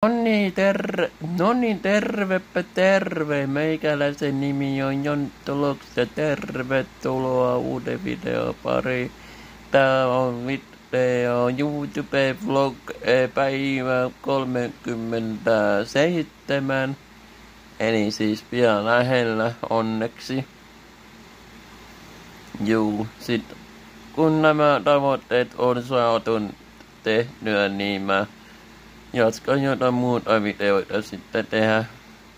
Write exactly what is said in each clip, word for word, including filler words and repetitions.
No niin, ter... no niin, tervepä terve. Meikäläisen nimi on Jonttoloks ja tervetuloa uuden videon pariin. Tää on video YouTube vlog päivä kolmekymmentäseitsemän. Eli siis pian lähellä onneksi. Juu, sit kun nämä tavoitteet on saatu tehtyä, niin mä jatkan jotain muuta videoita sitten tehdä.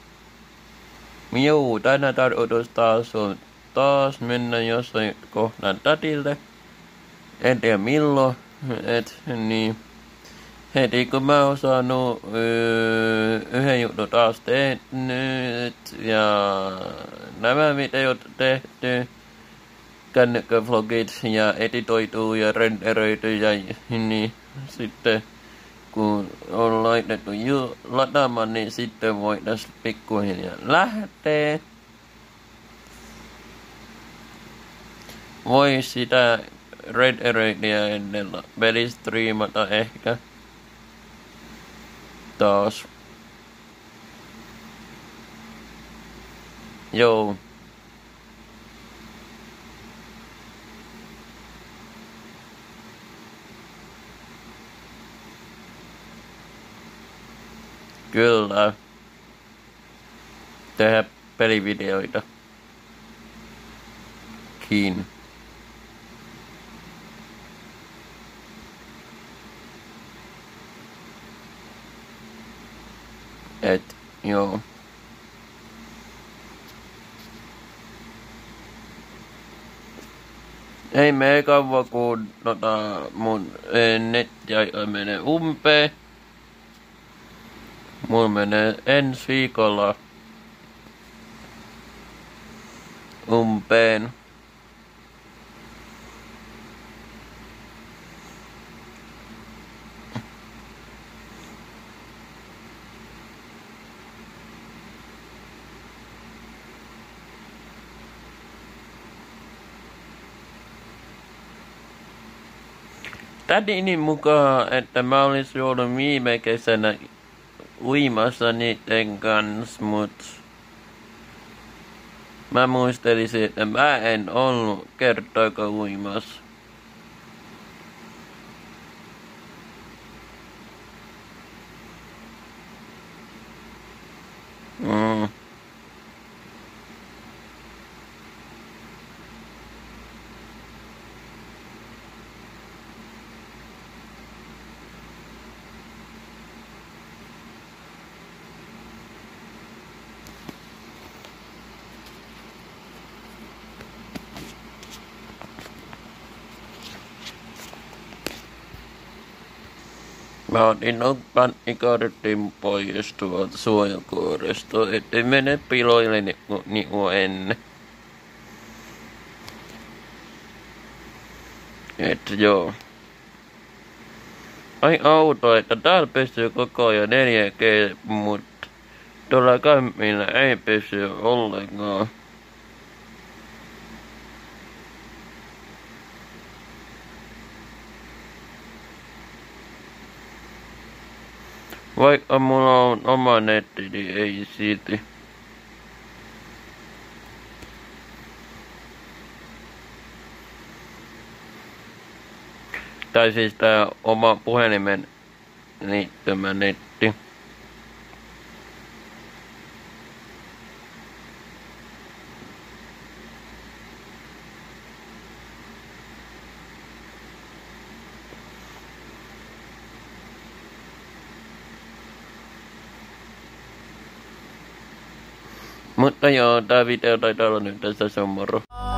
Juu, tänä tarkoitus taas on taas mennä jossain kohtaan tatille. En tiedä milloin, et niin. Heti kun mä oon saanut öö, yhden jutun taas tehnyt ja nämä videot tehty, kännykkävlogit ja editoitu ja renderöity ja niin sitten kun on laitettu ju- lataamaan, niin sitten voitaisiin pikkuhiljaa lähteä. Voi sitä renderöintiä ennen pelistriimata ehkä taas. Joo. Kyllä. Tehdä pelivideoita. Kiin. Et, joo. Ei mene kauan, kun tota, mun netti menee umpeen. Mulla menee ensi viikolla umpeen. Tädini mukaan, että mä olisin ollut viime kesänä uimassa niiden kanssa, mut mä muistelisin, että mä en ollut kertaakaan uimassa. Mm. Mä otin panttikortin pois tuolta suojakuoresta, ettei mene piloille niinku, niinku ennen. Et joo. Ai auto, että täällä pysyy koko ajan neljä G, mut tuolla kämpillä ei pysy ollenkaan. Vaikka mulla on oma netti, niin ei silti. Tai siis tää oma puhelimen liittymä netti. Mutta joo, tää video taitaa olla nyt tässä, se on moro.